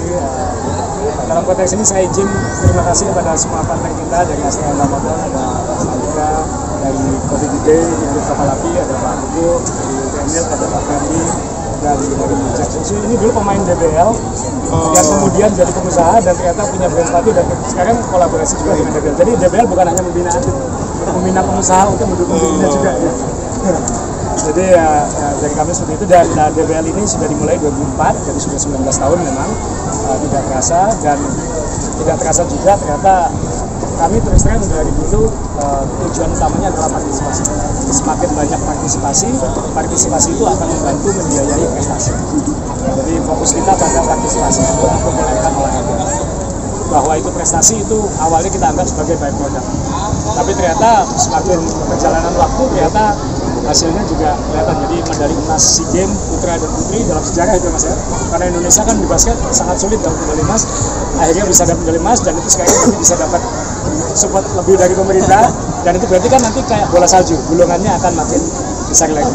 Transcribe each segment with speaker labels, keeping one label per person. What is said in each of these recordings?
Speaker 1: Jadi dalam konteks ini saya izin terima kasih kepada semua partner kita dari Astana Ramadan, ada Salika, dari Kopi Gede, dari Kapalapi, ada Pak Hugo, dari Daniel, ada Pak Ferdi, dari Jackson. So, ini dulu pemain DBL yang kemudian jadi pengusaha dan ternyata punya brand sepatu dan sekarang kolaborasi juga dengan DBL. Jadi DBL bukan hanya membina atlet, membina pengusaha untuk mendukung dirinya juga. Ya. Jadi dari kami seperti itu, dan DBL ini sudah dimulai 2004, jadi sudah 19 tahun memang tidak terasa, dan tidak terasa juga ternyata kami terus terang dari dulu tujuan utamanya adalah partisipasi. Semakin banyak partisipasi itu akan membantu membiayai prestasi. Jadi fokus kita pada partisipasi untuk memperbolehkan olahraga. Bahwa itu prestasi itu awalnya kita anggap sebagai byproduct. Tapi ternyata semakin perjalanan waktu ternyata hasilnya juga kelihatan. Jadi medali emas SEA Games putra dan putri dalam sejarah itu Mas ya. Karena Indonesia kan di basket sangat sulit dapat medali emas. Akhirnya bisa dapat medali emas, dan itu sekarang nanti bisa dapat support lebih dari pemerintah, dan itu berarti kan nanti kayak bola salju, gulungannya akan makin besar lagi.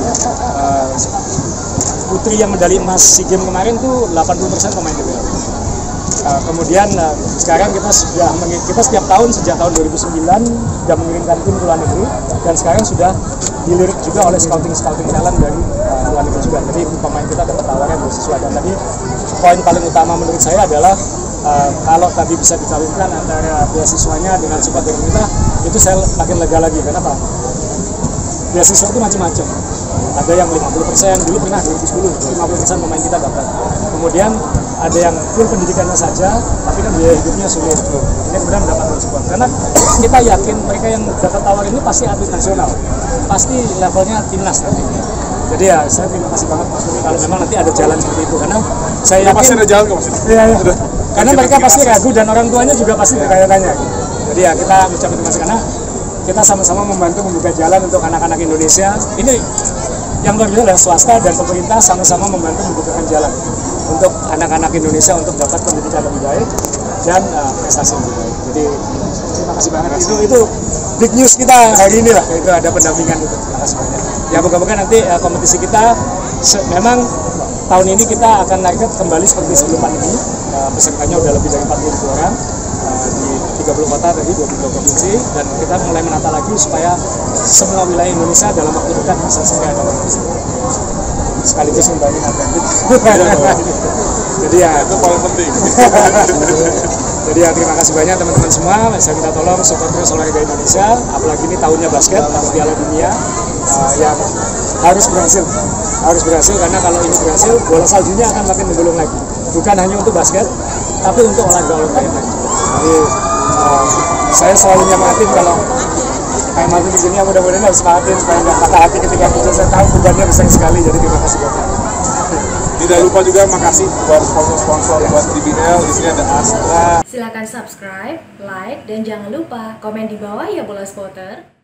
Speaker 1: Putri yang medali emas SEA Games kemarin tuh 80% pemain DBL. Kemudian sekarang kita setiap tahun sejak tahun 2009 sudah mengirimkan tim ke luar negeri, dan sekarang sudah dilirik juga oleh scouting talent dari luar negeri juga. Jadi pemain kita dapat tawaran beasiswa, dan tadi poin paling utama menurut saya adalah kalau tadi bisa dikawinkan antara beasiswanya dengan support dari pemerintah, itu saya makin lega lagi. Kenapa? Beasiswa itu macam-macam. Ada yang 50%, dulu pernah 2010 50% pemain kita dapat. Kemudian ada yang full pendidikannya saja, tapi kan biaya hidupnya sulit. Ini kemudian mendapatkan support. Karena kita yakin mereka yang dapat tawar ini pasti atlet nasional, pasti levelnya timnas nanti. Jadi ya saya terima kasih banget Mas Budi kalau memang nanti ada jalan seperti itu, karena saya yakin
Speaker 2: pasti ada jalan kok Mas.
Speaker 1: Iya. Karena mereka pasti ragu dan orang tuanya juga pasti bertanya-tanya. Jadi ya kita ucapkan terima kasih karena kita sama-sama membantu membuka jalan untuk anak-anak Indonesia. Ini yang luar biasa adalah swasta dan pemerintah sama-sama membantu membukakan jalan untuk anak-anak Indonesia untuk dapat pendidikan lebih baik dan prestasi lebih baik. Jadi terima kasih banget. Itu big news kita hari ini lah, itu ada pendampingan itu. Terima kasih banyak. Ya moga-moga nanti kompetisi kita memang tahun ini kita akan naik kembali seperti sebelum pandemi. Pesertanya udah lebih dari 40.000 orang di 30 kota tadi, 22 provinsi, dan kita mulai menata lagi supaya semua wilayah Indonesia dalam waktu dekat bisa sampai ada kompetisi. Sekaligus membangun atlet. Jadi ya
Speaker 2: itu paling penting.
Speaker 1: Jadi ya terima kasih banyak teman-teman semua. Saya minta tolong support terus olahraga Indonesia, apalagi ini tahunnya basket, tahun Piala Dunia yang harus berhasil karena kalau ini berhasil bola saljunya akan makin menggulung lagi, bukan hanya untuk basket tapi untuk olahraga lain lagi. Jadi saya selalu nyemangatin kalau kayak Mas di sini, mudah-mudahan harus semangatin supaya nggak patah hati ketika kerja. Saya tahu bebannya besar sekali, jadi terima kasih banyak.
Speaker 2: Tidak lupa juga makasih buat sponsor buat DBL. Di sini ada Astra.
Speaker 3: Silakan subscribe, like, dan jangan lupa komen di bawah ya Bola Spotter.